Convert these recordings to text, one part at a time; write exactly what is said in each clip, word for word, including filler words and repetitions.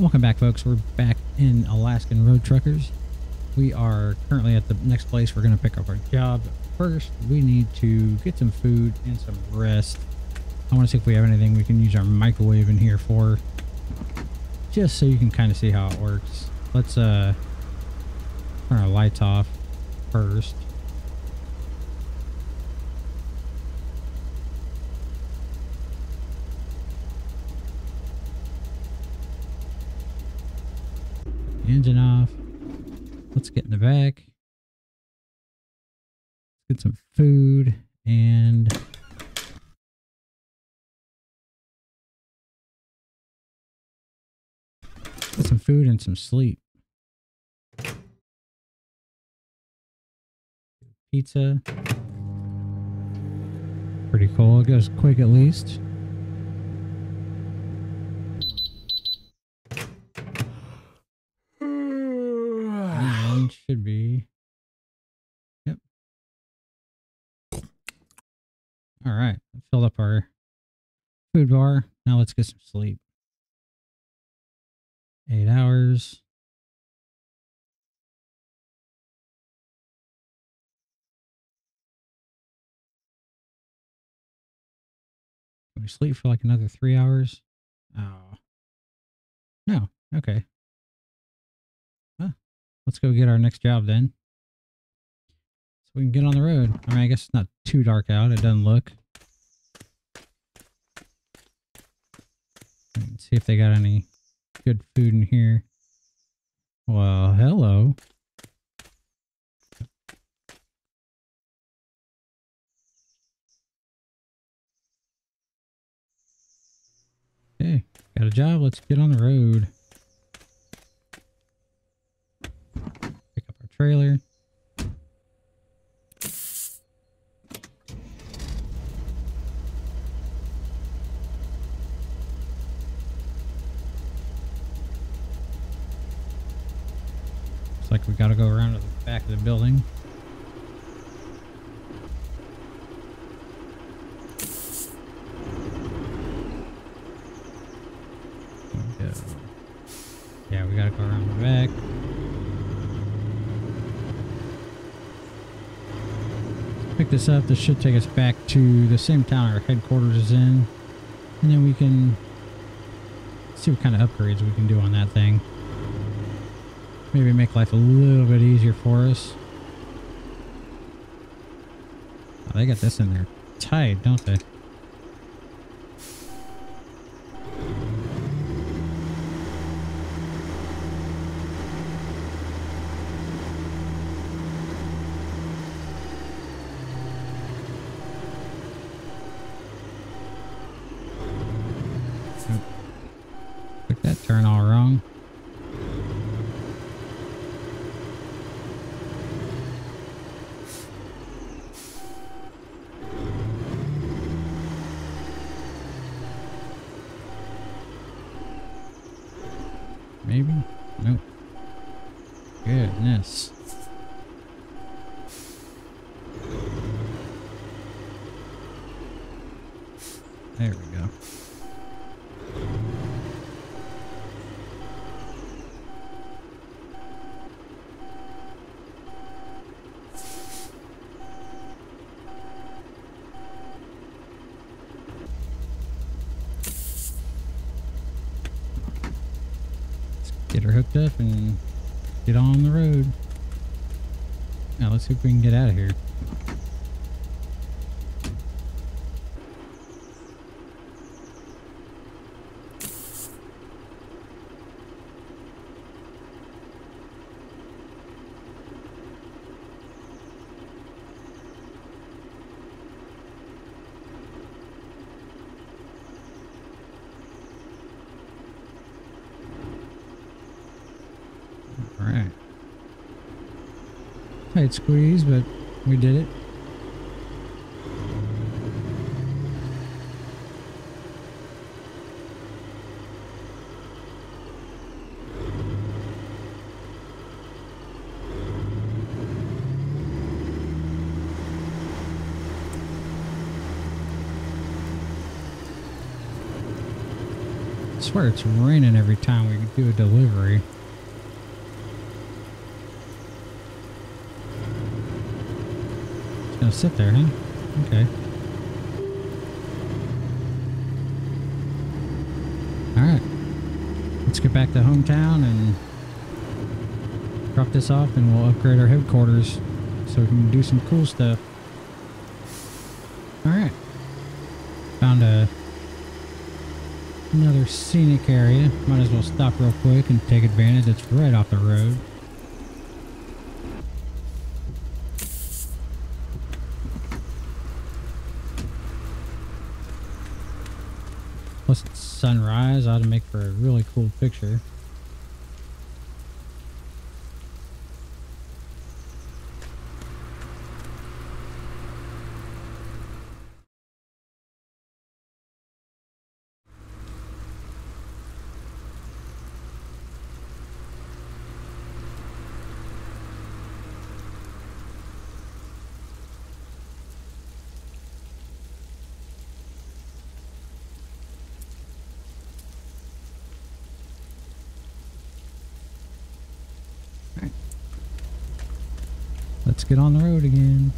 Welcome back, folks. We're back in Alaskan Road Truckers. We are currently at the next place we're going to pick up our job. First, we need to get some food and some rest. I want to see if we have anything we can use our microwave in here for, just so you can kind of see how it works. Let's uh, turn our lights off first. Engine off. Let's get in the back. Get some food and get some food and some sleep. Pizza. Pretty cool. It goes quick at least. And should be. Yep. All right. Filled up our food bar. Now let's get some sleep. Eight hours. Can we sleep for like another three hours? Oh. No. Okay. Well, let's go get our next job then. So we can get on the road. I mean, I guess it's not too dark out. It doesn't look. Let's see if they got any good food in here. Well, hello. Okay, got a job. Let's get on the road. Pick up our trailer. Looks like we gotta go around to the back of the building. Yeah, we gotta go around the back. Pick this up. This should take us back to the same town our headquarters is in. And then we can see what kind of upgrades we can do on that thing. Maybe make life a little bit easier for us. Oh, they got this in there tight, don't they? Took that turn all wrong. Maybe? Nope. Goodness. There we go. Get her hooked up and get on the road. Now let's see if we can get out of here. Alright. Tight squeeze, but we did it. swear it's raining every time we do a delivery. It's gonna sit there, huh? Okay. Alright. Let's get back to hometown and drop this off, and we'll upgrade our headquarters so we can do some cool stuff. Alright. Found a another scenic area. Might as well stop real quick and take advantage. It's right off the road. Plus it's sunrise. Ought to make for a really cool picture. Let's get on the road again.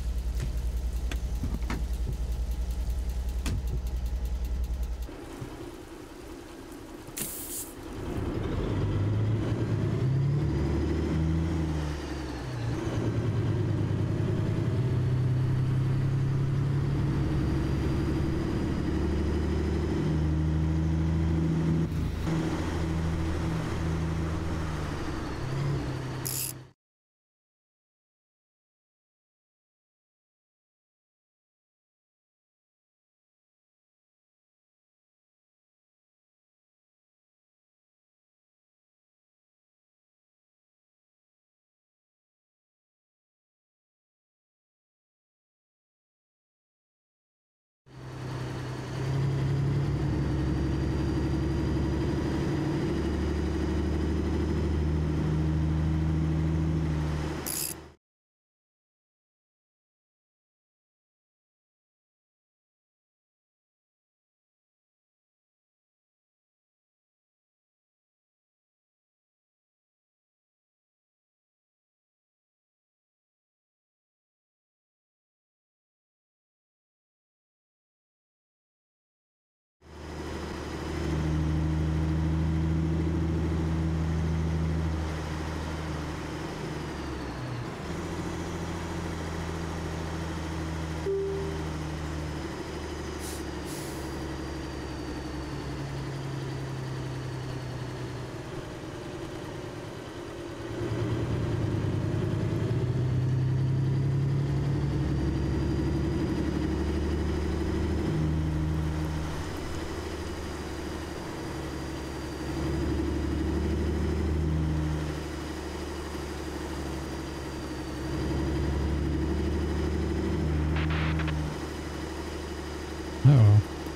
Uh-oh.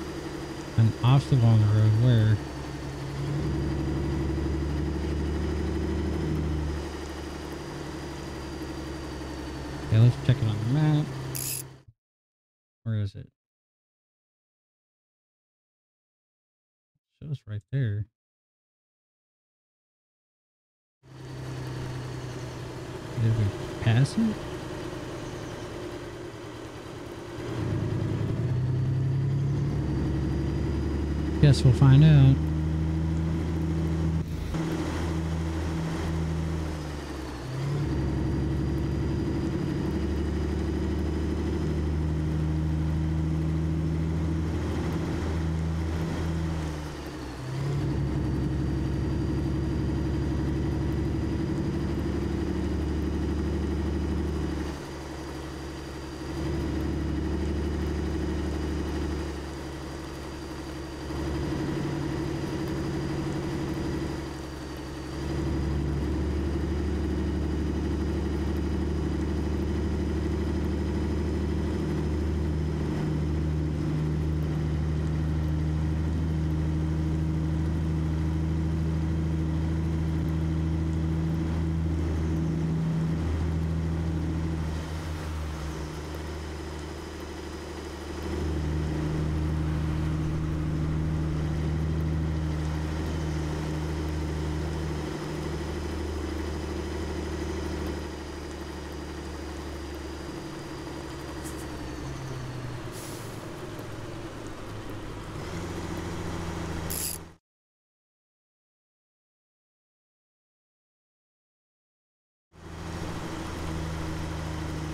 An obstacle on the road. Where? Okay, let's check it on the map. Where is it? It shows right there. Did we pass it? Guess we'll find out.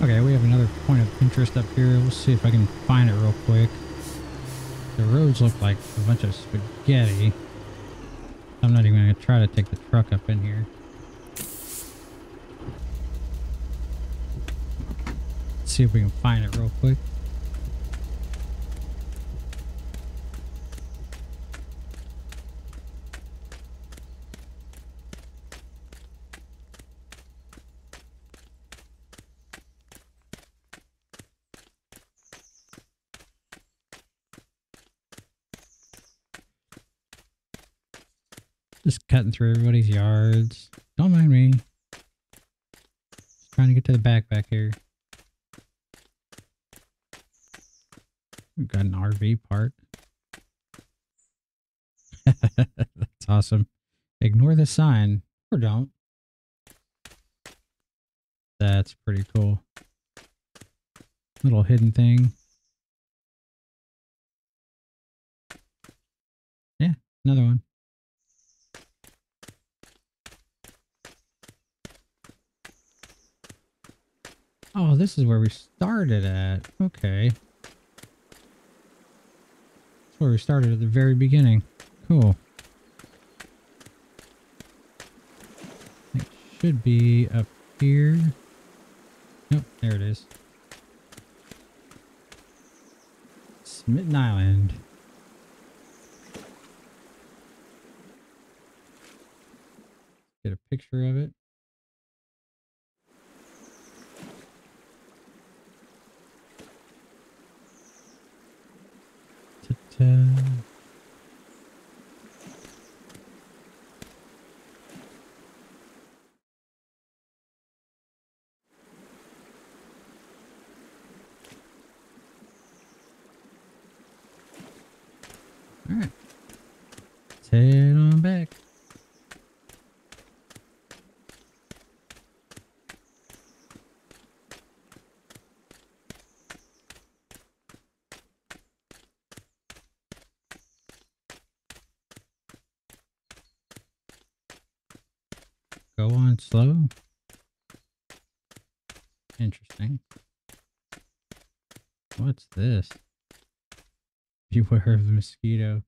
Okay, we have another point of interest up here. We'll see if I can find it real quick. The roads look like a bunch of spaghetti. I'm not even going to try to take the truck up in here. Let's see if we can find it real quick. Just cutting through everybody's yards. Don't mind me. Just trying to get to the back back here. We've got an R V park. That's awesome. Ignore the sign. Or don't. That's pretty cool. Little hidden thing. Yeah, another one. Oh, this is where we started at. Okay. That's where we started at the very beginning. Cool. It should be up here. Nope, there it is. Smitten Island. Get a picture of it. Ta-ta. All right. Let's head on back. Go on slow. Interesting. What's this? Beware of the mosquito.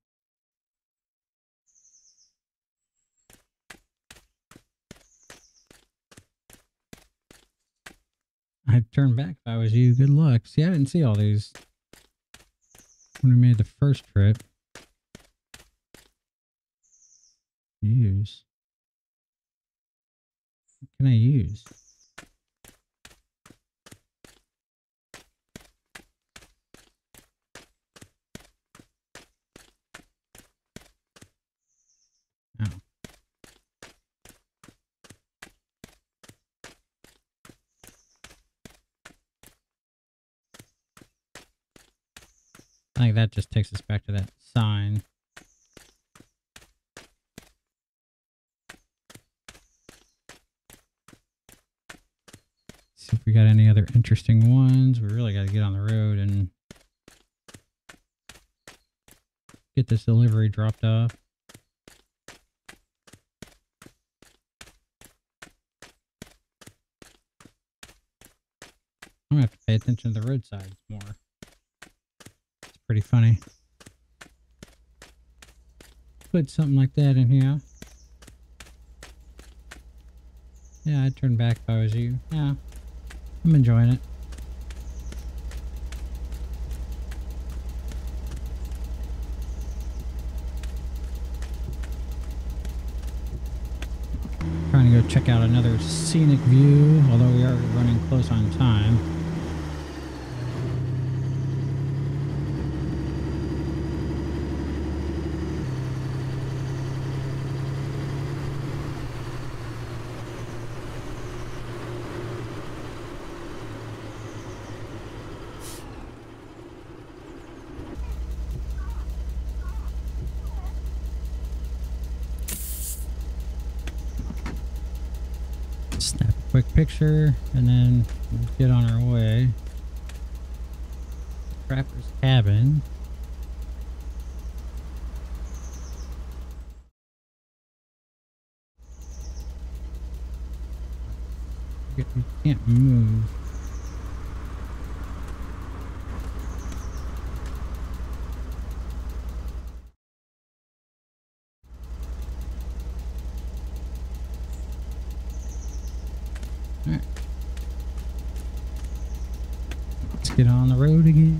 I'd turn back if I was you. Good luck. See, I didn't see all these when we made the first trip. Use. What can I use? Oh. I think that just takes us back to that sign. See if we got any other interesting ones. We really got to get on the road and get this delivery dropped off. I'm gonna have to pay attention to the roadsides more. It's pretty funny. Put something like that in here. Yeah, I'd turn back if I was you. Yeah, I'm enjoying it. Trying to go check out another scenic view, although we are running close on time. Snap a quick picture and then we'll get on our way. Trapper's cabin. We can't move. Alright. Let's get on the road again.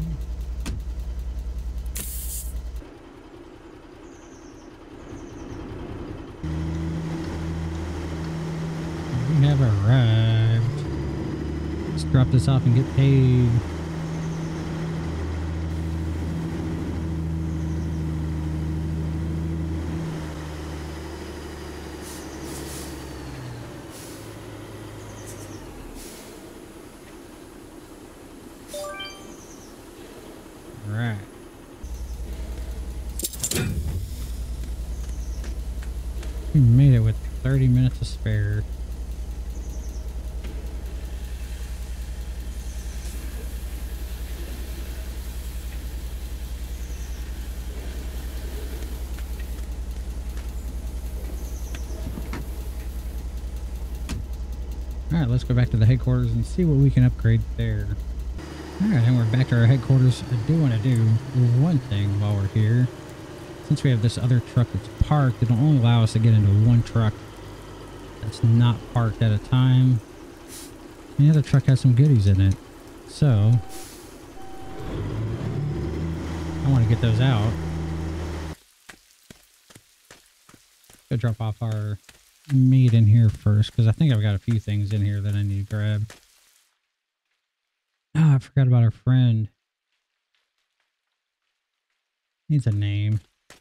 We have arrived. Let's drop this off and get paid. Alright. We made it with thirty minutes to spare. Alright, let's go back to the headquarters and see what we can upgrade there. Alright, and we're back to our headquarters. I do want to do one thing while we're here. Since we have this other truck that's parked, it'll only allow us to get into one truck that's not parked at a time. And the other truck has some goodies in it. So, I want to get those out. Go drop off our meat in here first, because I think I've got a few things in here that I need to grab. Oh, I forgot about our friend. Needs a name.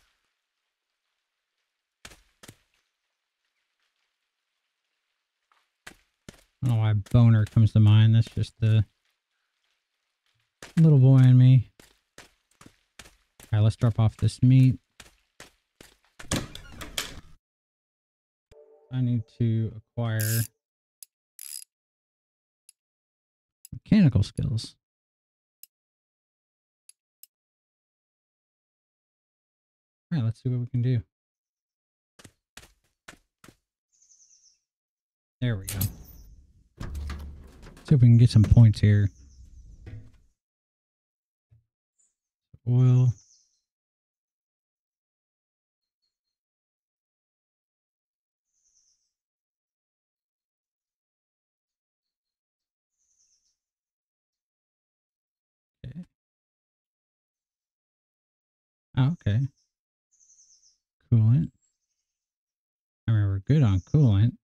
I don't know why Boner comes to mind. That's just the little boy in me. Alright, let's drop off this meat. I need to acquire mechanical skills. Alright, let's see what we can do. There we go. See if we can get some points here. Oil. Okay. Oh, okay. Coolant. I mean, we're good on coolant.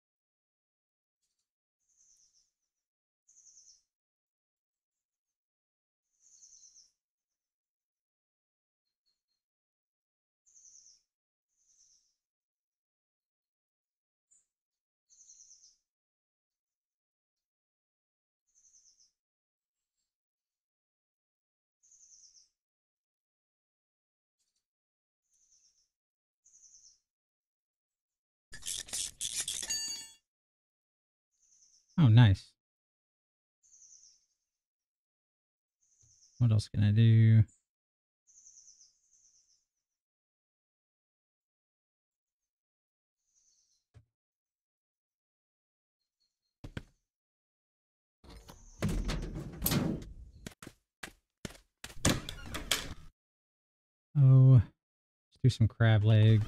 Oh, nice. What else can I do? Oh, let's do some crab legs.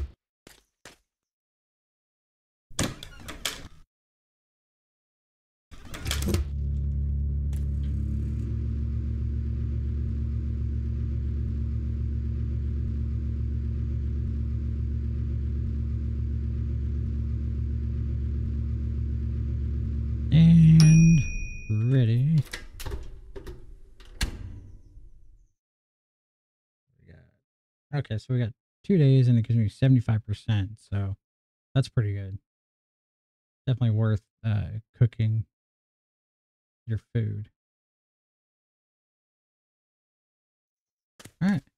And ready. We got, okay, so we got two days and it gives me seventy-five percent. So that's pretty good. Definitely worth uh, cooking your food. All right.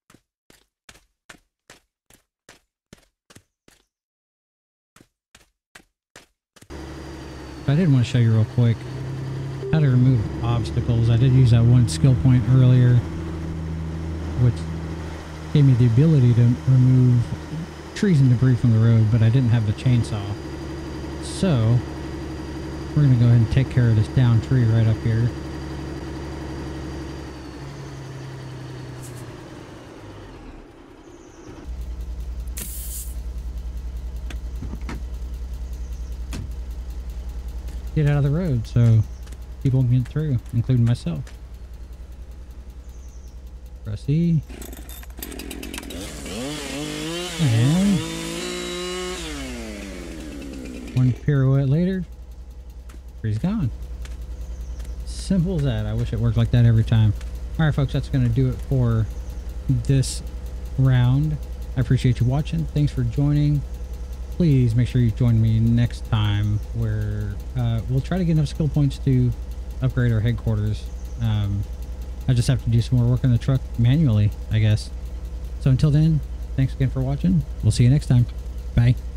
I did want to show you real quick how to remove obstacles. I did use that one skill point earlier, which gave me the ability to remove trees and debris from the road, but I didn't have the chainsaw. So we're going to go ahead and take care of this down tree right up here. get out of the road so people can get through, including myself. Press E. And one pirouette later, he's gone. Simple as that. I wish it worked like that every time. Alright folks, that's going to do it for this round. I appreciate you watching. Thanks for joining. Please make sure you join me next time where uh, we'll try to get enough skill points to upgrade our headquarters. Um, I just have to do some more work on the truck manually, I guess. So until then, thanks again for watching. We'll see you next time. Bye.